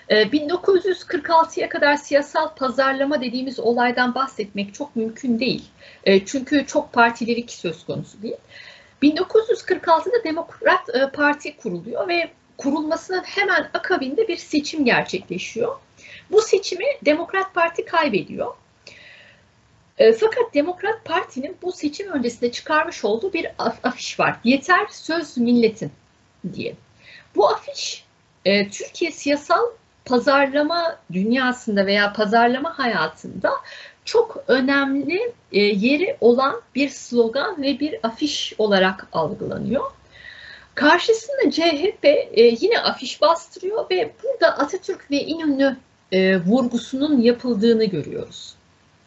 1946'ya kadar siyasal pazarlama dediğimiz olaydan bahsetmek çok mümkün değil. Çünkü çok partililik söz konusu değil. 1946'da Demokrat Parti kuruluyor ve kurulmasının hemen akabinde bir seçim gerçekleşiyor. Bu seçimi Demokrat Parti kaybediyor. Fakat Demokrat Parti'nin bu seçim öncesinde çıkarmış olduğu bir afiş var. Yeter söz milletin diye. Bu afiş Türkiye siyasal pazarlama dünyasında veya pazarlama hayatında çok önemli yeri olan bir slogan ve bir afiş olarak algılanıyor. Karşısında CHP yine afiş bastırıyor ve burada Atatürk ve İnönü vurgusunun yapıldığını görüyoruz.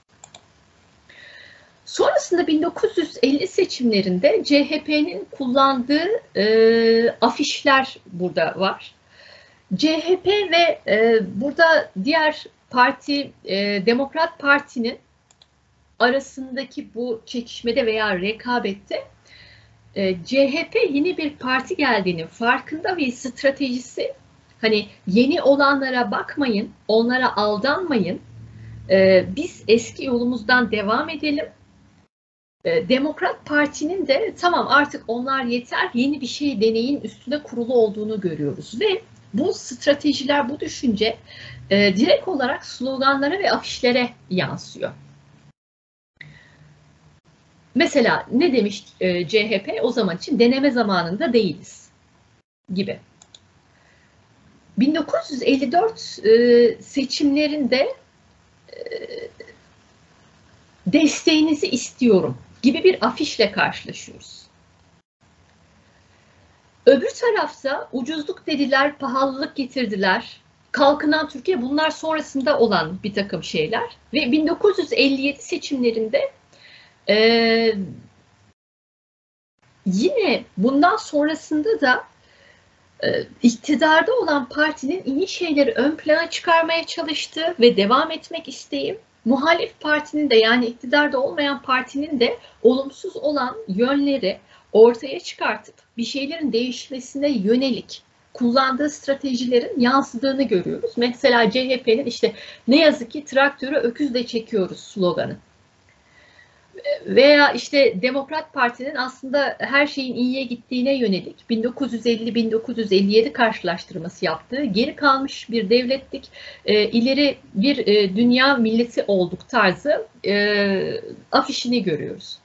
Sonrasında 1950 seçimlerinde CHP'nin kullandığı afişler burada var. CHP ve burada diğer parti Demokrat Parti'nin arasındaki bu çekişmede veya rekabette CHP yeni bir parti geldiğinin farkında ve stratejisi hani yeni olanlara bakmayın, onlara aldanmayın, biz eski yolumuzdan devam edelim. Demokrat Parti'nin de tamam artık onlar yeter, yeni bir şey deneyin üstüne kurulu olduğunu görüyoruz ve bu stratejiler, bu düşünce direkt olarak sloganlara ve afişlere yansıyor. Mesela ne demiş CHP o zaman için? Deneme zamanında değiliz gibi. 1954 seçimlerinde desteğinizi istiyorum gibi bir afişle karşılaşıyoruz. Öbür tarafta ucuzluk dediler, pahalılık getirdiler, kalkınan Türkiye, bunlar sonrasında olan bir takım şeyler. Ve 1957 seçimlerinde yine bundan sonrasında da iktidarda olan partinin iyi şeyleri ön plana çıkarmaya çalıştığı ve devam etmek isteği, muhalif partinin de yani iktidarda olmayan partinin de olumsuz olan yönleri ortaya çıkartıp bir şeylerin değişmesine yönelik kullandığı stratejilerin yansıdığını görüyoruz. Mesela CHP'nin işte ne yazık ki traktörü öküzle çekiyoruz sloganı. Veya işte Demokrat Parti'nin aslında her şeyin iyiye gittiğine yönelik 1950-1957 karşılaştırması yaptığı geri kalmış bir devlettik, ileri bir dünya milleti olduk tarzı afişini görüyoruz.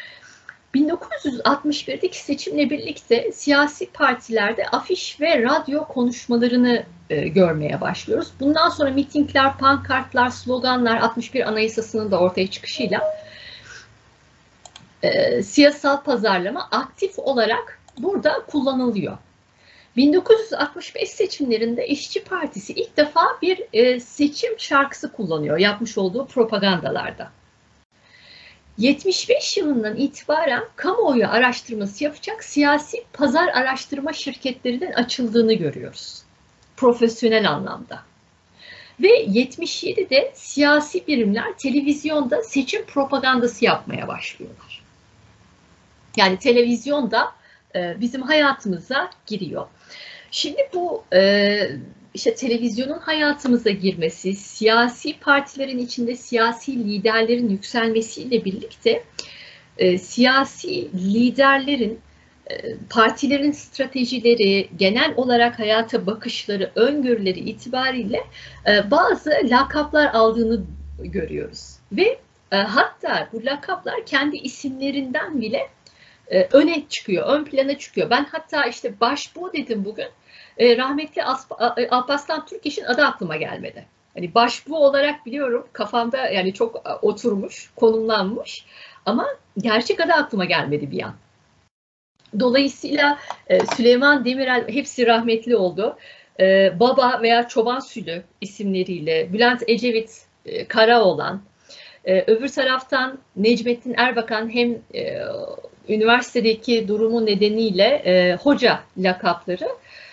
1961'deki seçimle birlikte siyasi partilerde afiş ve radyo konuşmalarını görmeye başlıyoruz. Bundan sonra mitingler, pankartlar, sloganlar 61 Anayasası'nın da ortaya çıkışıyla siyasal pazarlama aktif olarak burada kullanılıyor. 1965 seçimlerinde İşçi Partisi ilk defa bir seçim şarkısı kullanıyor yapmış olduğu propagandalarda. 75 yılından itibaren kamuoyu araştırması yapacak siyasi pazar araştırma şirketlerinin açıldığını görüyoruz. Profesyonel anlamda. Ve 77'de siyasi birimler televizyonda seçim propagandası yapmaya başlıyorlar. Yani televizyonda bizim hayatımıza giriyor. Şimdi bu işte televizyonun hayatımıza girmesi, siyasi partilerin içinde siyasi liderlerin yükselmesiyle birlikte siyasi liderlerin, partilerin stratejileri, genel olarak hayata bakışları, öngörüleri itibariyle bazı lakaplar aldığını görüyoruz. Ve hatta bu lakaplar kendi isimlerinden bile öne çıkıyor, ön plana çıkıyor. Ben hatta işte başbuğ dedim bugün. Rahmetli Alparslan Türkeş'in adı aklıma gelmedi. Hani başbuğ olarak biliyorum, kafamda yani çok oturmuş, konumlanmış ama gerçek adı aklıma gelmedi bir an. Dolayısıyla Süleyman Demirel hepsi rahmetli oldu. Baba veya Çoban Sülü isimleriyle, Bülent Ecevit Karaoğlan, öbür taraftan Necmettin Erbakan hem üniversitedeki durumu nedeniyle hoca lakapları,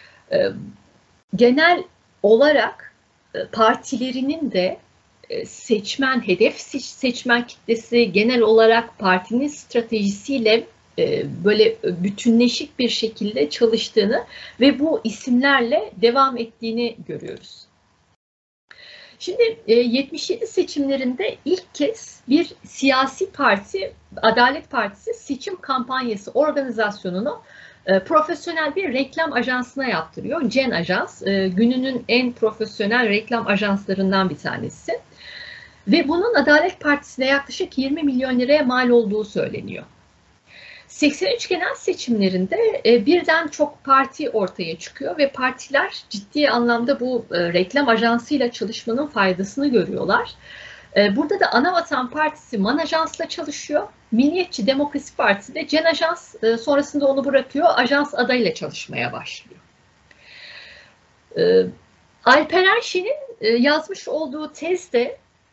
genel olarak partilerinin de seçmen, hedef seçmen kitlesi genel olarak partinin stratejisiyle böyle bütünleşik bir şekilde çalıştığını ve bu isimlerle devam ettiğini görüyoruz. Şimdi 77 seçimlerinde ilk kez bir siyasi parti, Adalet Partisi seçim kampanyası organizasyonunu profesyonel bir reklam ajansına yaptırıyor. Cen Ajans, gününün en profesyonel reklam ajanslarından bir tanesi. Ve bunun Adalet Partisi'ne yaklaşık 20 milyon liraya mal olduğu söyleniyor. 83 genel seçimlerinde birden çok parti ortaya çıkıyor ve partiler ciddi anlamda bu reklam ajansıyla çalışmanın faydasını görüyorlar. Burada da Anavatan Partisi MAN Ajans'la çalışıyor. Milliyetçi Demokrasi Partisi de Cen Ajans, sonrasında onu bırakıyor, ajans adayla çalışmaya başlıyor. Alperen Şen'in yazmış olduğu tezde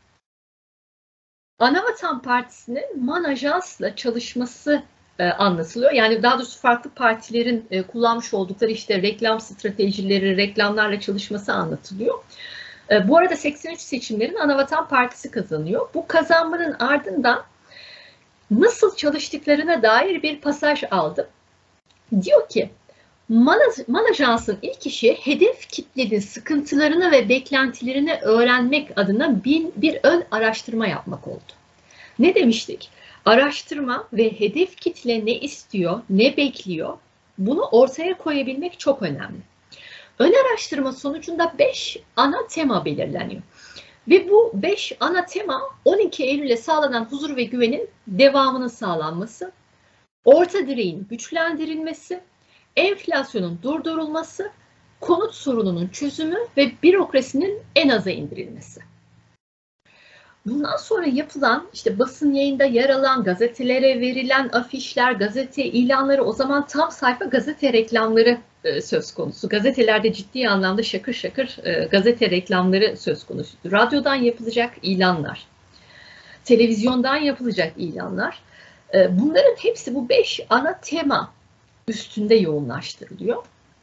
Anavatan Partisi'nin MAN Ajans'la çalışması anlatılıyor. Yani daha doğrusu farklı partilerin kullanmış oldukları işte reklam stratejileri, reklamlarla çalışması anlatılıyor. Bu arada 83 seçimlerin Anavatan Partisi kazanıyor. Bu kazanmanın ardından nasıl çalıştıklarına dair bir pasaj aldım. Diyor ki, MAN Ajans'ın ilk işi hedef kitlenin sıkıntılarını ve beklentilerini öğrenmek adına bir ön araştırma yapmak oldu. Ne demiştik? Araştırma ve hedef kitle ne istiyor, ne bekliyor, bunu ortaya koyabilmek çok önemli. Ön araştırma sonucunda 5 ana tema belirleniyor. Ve bu 5 ana tema 12 Eylül'e sağlanan huzur ve güvenin devamının sağlanması, orta direğin güçlendirilmesi, enflasyonun durdurulması, konut sorununun çözümü ve bürokrasinin en aza indirilmesi. Bundan sonra yapılan, işte basın yayında yer alan, gazetelere verilen afişler, gazete ilanları, o zaman tam sayfa gazete reklamları söz konusu. Gazetelerde ciddi anlamda şakır şakır gazete reklamları söz konusu. Radyodan yapılacak ilanlar, televizyondan yapılacak ilanlar. Bunların hepsi bu 5 ana tema üstünde yoğunlaştırılıyor.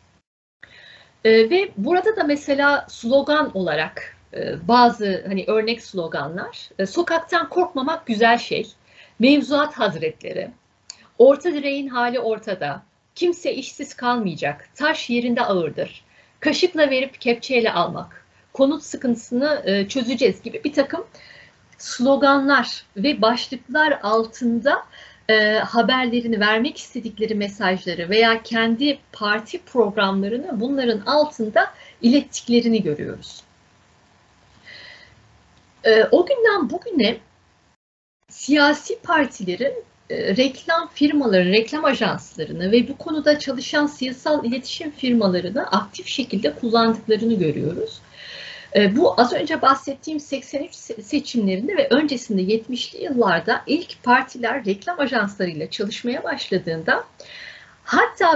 Ve burada da mesela slogan olarak bazı hani örnek sloganlar, sokaktan korkmamak güzel şey, mevzuat hazretleri, orta direğin hali ortada, kimse işsiz kalmayacak, taş yerinde ağırdır, kaşıkla verip kepçeyle almak, konut sıkıntısını çözeceğiz gibi bir takım sloganlar ve başlıklar altında haberlerini, vermek istedikleri mesajları veya kendi parti programlarını bunların altında ilettiklerini görüyoruz. O günden bugüne siyasi partilerin reklam firmaları, reklam ajanslarını ve bu konuda çalışan siyasal iletişim firmalarını aktif şekilde kullandıklarını görüyoruz. Bu az önce bahsettiğim 83 seçimlerinde ve öncesinde 70'li yıllarda ilk partiler reklam ajanslarıyla çalışmaya başladığında, hatta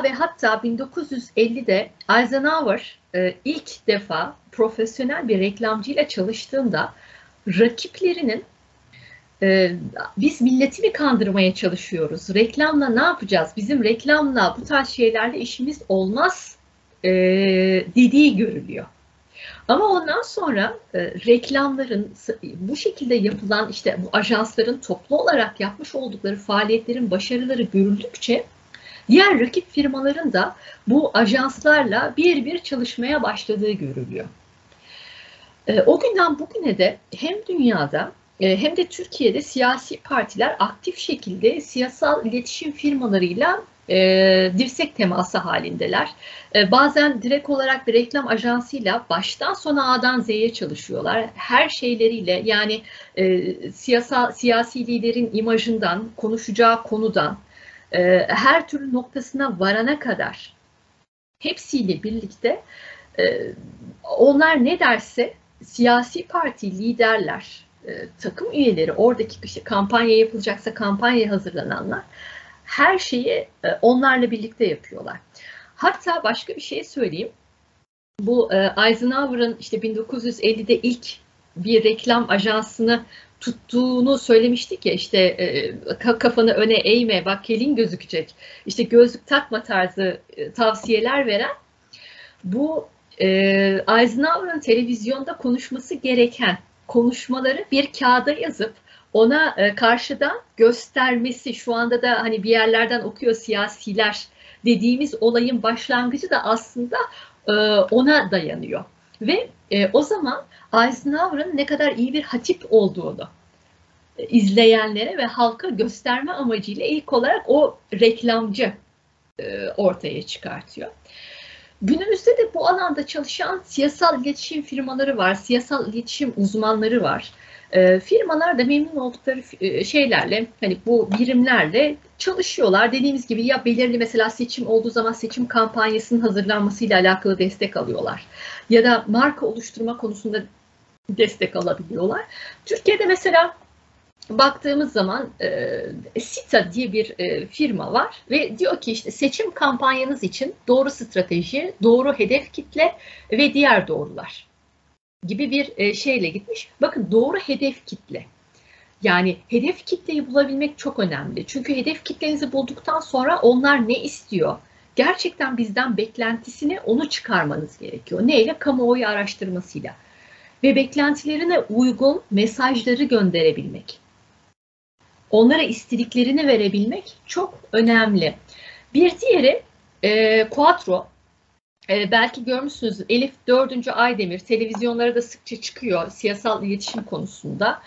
1950'de Eisenhower ilk defa profesyonel bir reklamcıyla çalıştığında rakiplerinin biz milleti mi kandırmaya çalışıyoruz, reklamla ne yapacağız, bizim reklamla bu tarz şeylerle işimiz olmaz dediği görülüyor. Ama ondan sonra reklamların bu şekilde yapılan, işte bu ajansların toplu olarak yapmış oldukları faaliyetlerin başarıları görüldükçe diğer rakip firmaların da bu ajanslarla bir çalışmaya başladığı görülüyor. O günden bugüne de hem dünyada hem de Türkiye'de siyasi partiler aktif şekilde siyasal iletişim firmalarıyla dirsek teması halindeler. Bazen direkt olarak bir reklam ajansıyla baştan sona A'dan Z'ye çalışıyorlar. Her şeyleriyle, yani siyasi liderin imajından, konuşacağı konudan, her türlü noktasına varana kadar hepsiyle birlikte onlar ne derse siyasi parti liderler, takım üyeleri, oradaki işte kampanya yapılacaksa kampanya hazırlananlar her şeyi onlarla birlikte yapıyorlar. Hatta başka bir şey söyleyeyim. Bu Eisenhower'ın işte 1950'de ilk bir reklam ajansını tuttuğunu söylemiştik ya, işte kafanı öne eğme, bak kelin gözükecek, işte gözlük takma tarzı tavsiyeler veren, bu Eisenhower'ın televizyonda konuşması gereken konuşmaları bir kağıda yazıp ona karşıdan göstermesi, şu anda da hani bir yerlerden okuyor siyasiler dediğimiz olayın başlangıcı da aslında ona dayanıyor. Ve o zaman Eisenhower'ın ne kadar iyi bir hatip olduğunu izleyenlere ve halka gösterme amacıyla ilk olarak o reklamcı ortaya çıkartıyor. Günümüzde de bu alanda çalışan siyasal iletişim firmaları var, siyasal iletişim uzmanları var. Firmalar da memnun oldukları şeylerle, hani bu birimlerle çalışıyorlar. Dediğimiz gibi ya belirli mesela seçim olduğu zaman seçim kampanyasının hazırlanmasıyla alakalı destek alıyorlar. Ya da marka oluşturma konusunda destek alabiliyorlar. Türkiye'de mesela baktığımız zaman Sita diye bir firma var ve diyor ki işte seçim kampanyanız için doğru strateji, doğru hedef kitle ve diğer doğrular gibi bir şeyle gitmiş. Bakın doğru hedef kitle. Yani hedef kitleyi bulabilmek çok önemli. Çünkü hedef kitlenizi bulduktan sonra onlar ne istiyor? Gerçekten bizden beklentisini onu çıkarmanız gerekiyor. Neyle? Kamuoyu araştırmasıyla. Ve beklentilerine uygun mesajları gönderebilmek. Onlara istediklerini verebilmek çok önemli. Bir diğeri Quattro. Belki görmüşsünüz, Elif 4. Aydemir televizyonlara da sıkça çıkıyor siyasal iletişim konusunda.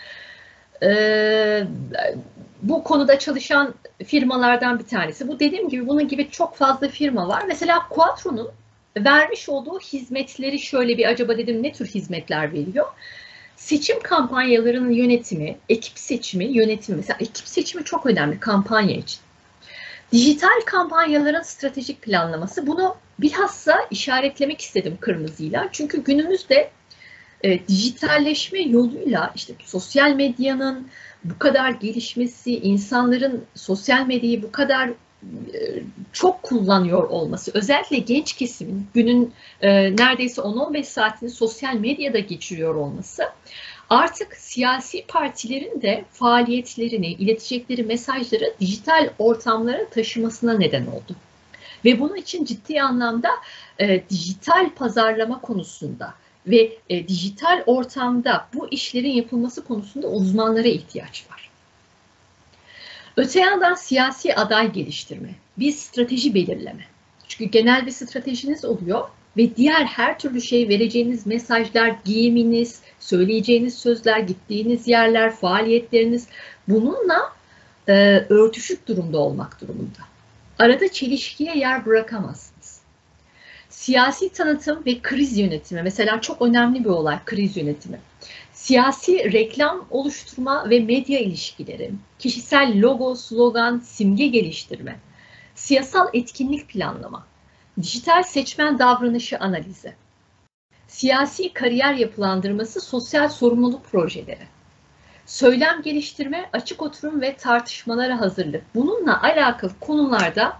Bu konuda çalışan firmalardan bir tanesi. Bu dediğim gibi bunun gibi çok fazla firma var. Mesela Quattro'nun vermiş olduğu hizmetleri şöyle bir acaba dedim ne tür hizmetler veriyor? Seçim kampanyalarının yönetimi, ekip seçimi, yönetimi. Mesela ekip seçimi çok önemli kampanya için. Dijital kampanyaların stratejik planlaması. Bunu bilhassa işaretlemek istedim kırmızıyla. Çünkü günümüzde dijitalleşme yoluyla işte sosyal medyanın bu kadar gelişmesi, insanların sosyal medyayı bu kadar çok kullanıyor olması, özellikle genç kesimin günün neredeyse 10-15 saatini sosyal medyada geçiriyor olması, artık siyasi partilerin de faaliyetlerini, iletecekleri mesajları dijital ortamlara taşımasına neden oldu. Ve bunun için ciddi anlamda dijital pazarlama konusunda ve dijital ortamda bu işlerin yapılması konusunda uzmanlara ihtiyaç var. Öte yandan siyasi aday geliştirme, bir strateji belirleme. Çünkü genel bir stratejiniz oluyor ve diğer her türlü şey vereceğiniz mesajlar, giyiminiz, söyleyeceğiniz sözler, gittiğiniz yerler, faaliyetleriniz bununla örtüşük durumda olmak durumunda. Arada çelişkiye yer bırakamazsınız. Siyasi tanıtım ve kriz yönetimi, mesela çok önemli bir olay kriz yönetimi. Siyasi reklam oluşturma ve medya ilişkileri, kişisel logo, slogan, simge geliştirme, siyasal etkinlik planlama, dijital seçmen davranışı analizi, siyasi kariyer yapılandırması, sosyal sorumluluk projeleri, söylem geliştirme, açık oturum ve tartışmalara hazırlık. Bununla alakalı konularda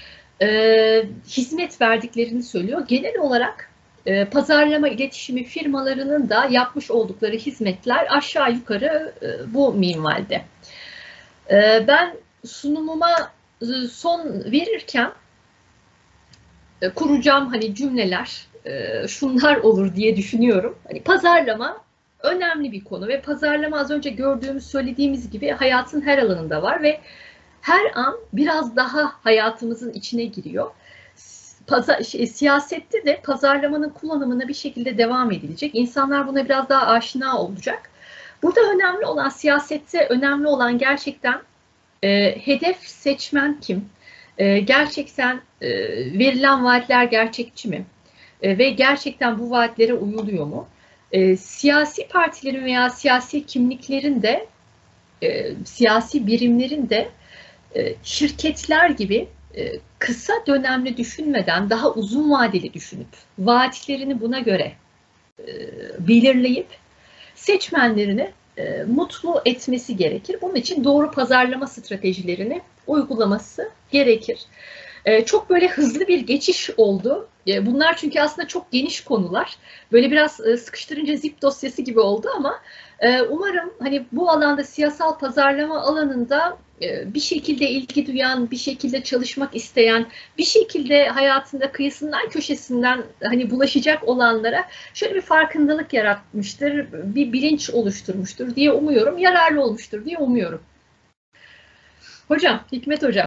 hizmet verdiklerini söylüyor. Genel olarak pazarlama iletişimi firmalarının da yapmış oldukları hizmetler aşağı yukarı bu minvalde. Ben sunumuma son verirken kuracağım hani cümleler şunlar olur diye düşünüyorum. Hani pazarlama önemli bir konu ve pazarlama az önce söylediğimiz gibi hayatın her alanında var ve her an biraz daha hayatımızın içine giriyor. Siyasette de pazarlamanın kullanımına bir şekilde devam edilecek. İnsanlar buna biraz daha aşina olacak. Burada önemli olan, siyasette önemli olan gerçekten hedef seçmen kim? Gerçekten verilen vaatler gerçekçi mi? Ve gerçekten bu vaatlere uyuluyor mu? Siyasi partilerin veya siyasi kimliklerin de, siyasi birimlerin de şirketler gibi kısa dönemli düşünmeden daha uzun vadeli düşünüp vaatlerini buna göre belirleyip seçmenlerini mutlu etmesi gerekir. Bunun için doğru pazarlama stratejilerini uygulaması gerekir. Çok böyle hızlı bir geçiş oldu. Bunlar çünkü aslında çok geniş konular. Böyle biraz sıkıştırınca zip dosyası gibi oldu ama umarım hani bu alanda siyasal pazarlama alanında bir şekilde ilgi duyan, bir şekilde çalışmak isteyen, bir şekilde hayatında kıyısından köşesinden hani bulaşacak olanlara şöyle bir farkındalık yaratmıştır, bir bilinç oluşturmuştur diye umuyorum. Yararlı olmuştur diye umuyorum. Hocam, Hikmet Hocam.